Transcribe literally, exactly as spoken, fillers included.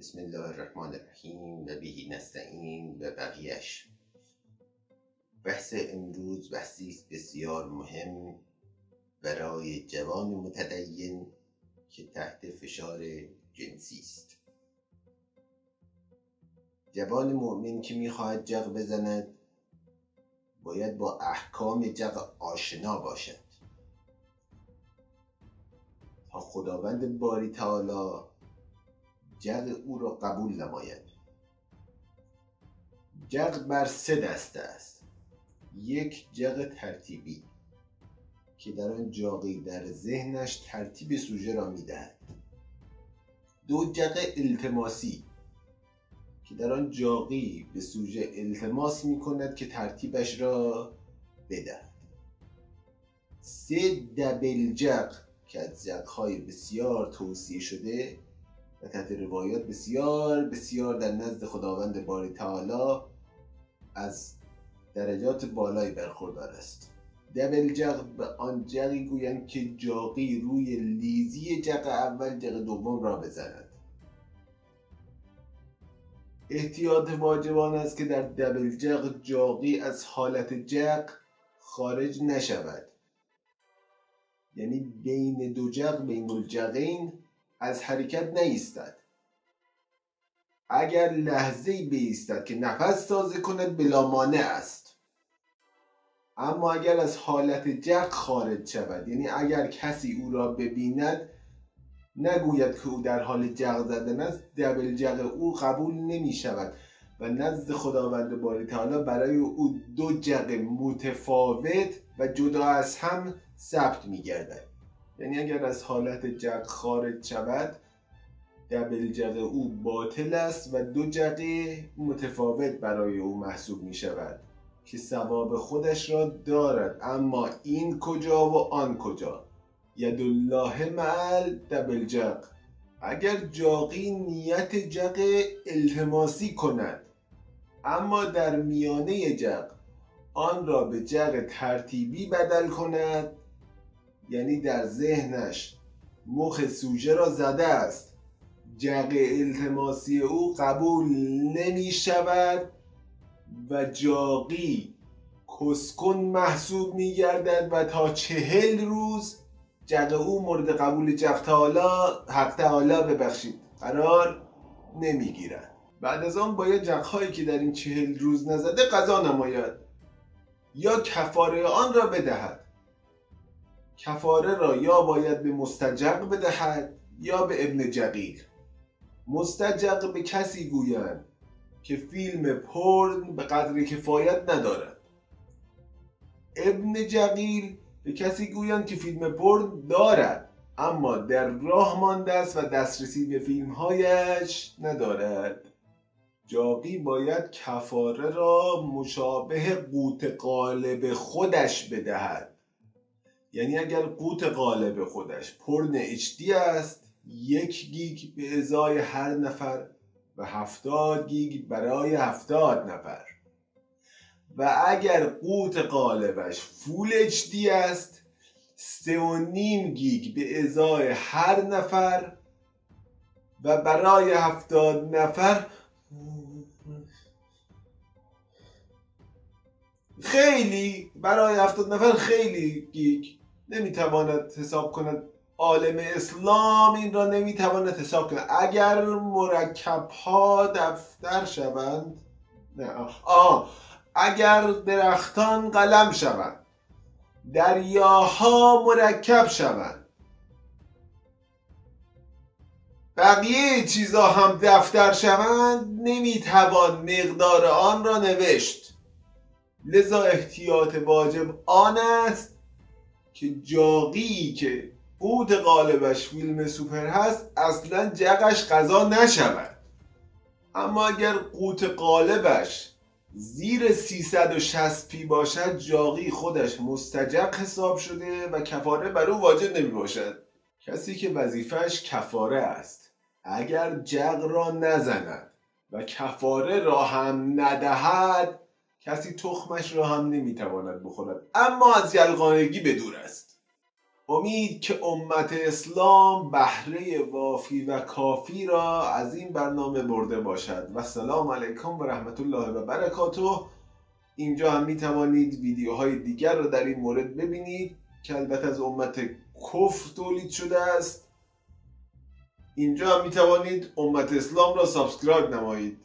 بسم الله الرحمن الرحیم و بهی نستعین و بقیه‌اش. بحث امروز بحثی است بسیار مهم برای جوان متدین که تحت فشار جنسی است. جوان مؤمن که میخواهد جغ بزند باید با احکام جغ آشنا باشد تا خداوند باری تعالی جغ او را قبول نماید. جغ بر سه دسته است. یک، جغ ترتیبی که در آن جاغی در ذهنش ترتیب سوژه را میدهد. دو، جغ التماسی که در آن جاغی به سوژه التماس میکند که ترتیبش را بدهد. سه، دبل جغ که از جغ‌های بسیار توصیه شده و تحت روایات بسیار بسیار در نزد خداوند باری تعالی از درجات بالایی برخوردار است. دبل جغ به آن جغی گویند که جاغی روی لیزی جغ اول جغ دوم را بزند. احتیاط واجبان است که در دبل جغ جاغی از حالت جغ خارج نشود، یعنی بین دو جغ بین الجغین از حرکت نایستد. اگر لحظه‌ای بایستد که نفس تازه کند بلا مانع است، اما اگر از حالت جغ خارج شود، یعنی اگر کسی او را ببیند نگوید که او در حال جغ زدن است، دبل جغ او قبول نمی شود و نزد خداوند باری تعالی برای او دو جغ متفاوت و جدا از هم ثبت می گردد. یعنی اگر از حالت جغ خارج شود دبل جغ او باطل است و دو جغ متفاوت برای او محسوب می شود که ثواب خودش را دارد. اما این کجا و آن کجا؟ ید الله مع دبل جغ. اگر جاغی نیت جغ التماسی کند اما در میانه جغ آن را به جغ ترتیبی بدل کند، یعنی در ذهنش مخ سوژه را زده است، جغ التماسی او قبول نمی شود و جاغی کسکن محسوب می گردد و تا چهل روز جغ او مورد قبول جغ تعالی حق تعالی ببخشید قرار نمی گیرد. بعد از آن باید جغ هایی که در این چهل روز نزده قضا نماید یا کفاره آن را بدهد. کفاره را یا باید به مستجغ بدهد یا به ابن جغیل. مستجغ به کسی گویند که فیلم پورن به قدر کفایت ندارد. ابن جغیل به کسی گویند که فیلم پورن دارد اما در راه مانده است و دسترسی به فیلم هایش ندارد. جاغی باید کفاره را مشابه قوت قالب خودش بدهد. یعنی اگر قوت قالب خودش پورن اچ دی است، یک گیگ به ازای هر نفر و هفتاد گیگ برای هفتاد نفر، و اگر قوت قالبش فول اچ دی است، سه و نیم گیگ به ازای هر نفر و برای هفتاد نفر. خیلی برای هفتاد نفر خیلی گیگ نمیتواند حساب کند. عالم اسلام این را نمیتواند حساب کند. اگر مرکب ها دفتر شوند، نه آه اگر درختان قلم شوند، دریاها مرکب شوند، بقیه چیزا هم دفتر شوند، نمیتوان مقدار آن را نوشت. لذا احتیاط واجب آن است که جاغی که قوت قالبش فیلم سوپر هست اصلا جغش قضا نشود. اما اگر قوت قالبش زیر سیصد و شصت پی باشد، جاغی خودش مستجغ حساب شده و کفاره بر او واجب نمی باشد. کسی که وظیفهش کفاره است اگر جغ را نزند و کفاره را هم ندهد، کسی تخمش را هم نمیتواند بخورد، اما از یلغانگی بدور است. امید که امت اسلام بهره وافی و کافی را از این برنامه برده باشد و سلام علیکم و رحمت الله و برکاته. اینجا هم می توانید ویدیوهای دیگر را در این مورد ببینید که البته از امت کفر تولید شده است. اینجا هم می توانید امت اسلام را سابسکرایب نمایید.